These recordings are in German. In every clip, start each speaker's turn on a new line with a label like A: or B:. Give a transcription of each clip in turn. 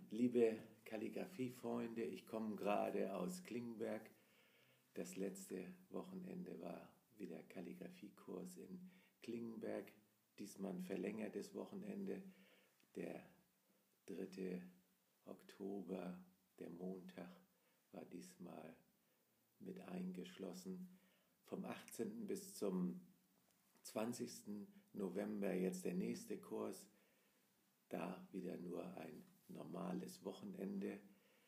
A: Liebe Kalligrafiefreunde, ich komme gerade aus Klingenberg. Das letzte Wochenende war wieder Kalligrafiekurs in Klingenberg. Diesmal ein verlängertes Wochenende. Der 3. Oktober, der Montag, war diesmal mit eingeschlossen. Vom 18. bis zum 20. November jetzt der nächste Kurs. Da wieder nur ein normales Wochenende.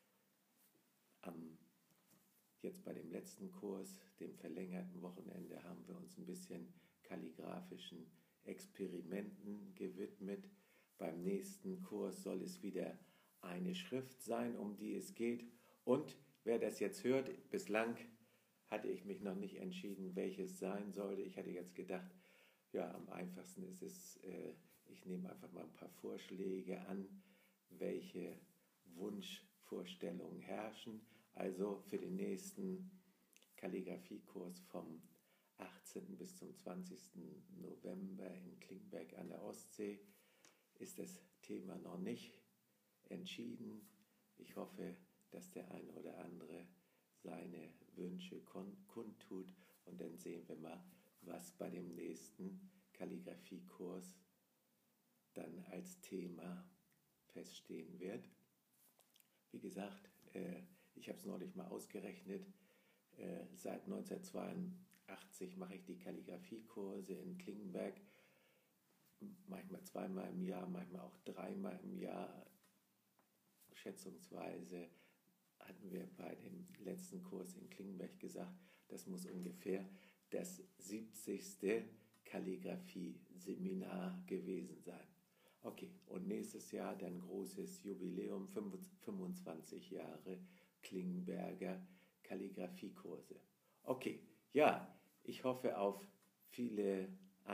A: Jetzt bei dem letzten Kurs, dem verlängerten Wochenende, haben wir uns ein bisschen kalligraphischen Experimenten gewidmet. Beim nächsten Kurs soll es wieder eine Schrift sein, um die es geht. Und wer das jetzt hört, bislang hatte ich mich noch nicht entschieden, welches sein sollte. Ich hatte jetzt gedacht, ja, am einfachsten ist es, ich nehme einfach mal ein paar Vorschläge an, welche Wunschvorstellungen herrschen. Also für den nächsten Kalligrafiekurs vom 18. bis zum 20. November in Klingenberg an der Ostsee ist das Thema noch nicht entschieden. Ich hoffe, dass der eine oder andere seine Wünsche kundtut und dann sehen wir mal, was bei dem nächsten Kalligrafiekurs dann als Thema feststehen wird. Wie gesagt, ich habe es neulich mal ausgerechnet, seit 1982 mache ich die Kalligrafiekurse in Klingenberg, manchmal zweimal im Jahr, manchmal auch dreimal im Jahr, schätzungsweise hatten wir bei dem letzten Kurs in Klingenberg gesagt, das muss ungefähr das 70. Kalligrafie-Seminar gewesen sein. Okay, und nächstes Jahr dann großes Jubiläum, 25 Jahre Klingenberger Kalligrafiekurse. Okay, ja, ich hoffe auf viele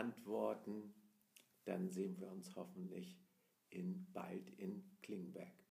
A: Antworten. Dann sehen wir uns hoffentlich bald in Klingenberg.